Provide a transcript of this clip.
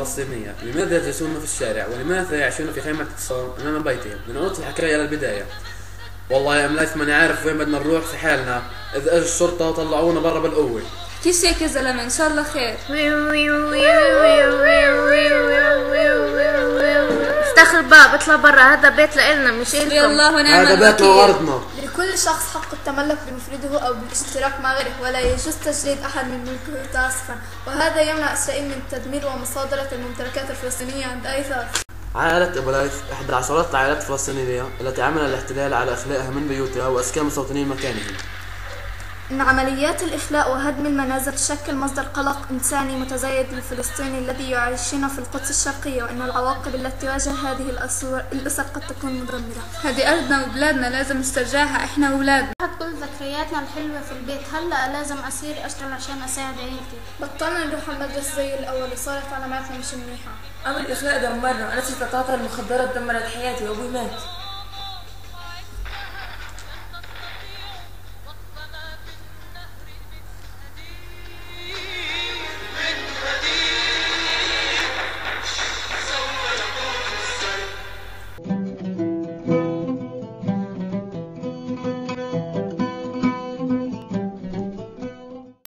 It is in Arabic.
الفلسطينية لماذا يجلسون في الشارع ولماذا يعيشون في خيمة اتصال أمام بيتهم؟ لنعود الحكاية إلى البداية. والله يا ملايث ماني عارف وين بدنا نروح في حالنا، إذا اجوا الشرطة وطلعونا برا بالقوة. كيف هيك يا زلمة؟ إن شاء الله خير. افتح الباب اطلع برا، هذا بيت لإلنا مش إلكم. الله ونعم هذا الوكيل. بيتنا وأرضنا. لكل شخص حق التملك بمفرده أو بالاشتراك مع غيره، ولا يجوز تجريد أحد من ملكه تعسفا، وهذا يمنع إسرائيل من تدمير ومصادرة الممتلكات الفلسطينية عند أي ثغر. عائلة أبو ليث إحدى عشرات العائلات الفلسطينية التي عمل الاحتلال على إخلائها من بيوتها وأسكان مستوطنين مكانهم. إن عمليات الإخلاء وهدم المنازل تشكل مصدر قلق إنساني متزايد للفلسطيني الذي يعيشون في القدس الشرقية، وإن العواقب التي تواجه هذه الأسر قد تكون مدمرة. هذه أرضنا وبلادنا، لازم نسترجعها إحنا وولادنا. كل ذكرياتنا الحلوة في البيت، هلأ لازم أصير أشتغل عشان أساعد عيلتي. بطلنا نروح المدرسة زي الأول وصارت علاماتنا مش منيحة. عمل الإخلاء دمرنا، أنا استطعت المخدرات دمرت حياتي وأبوي مات.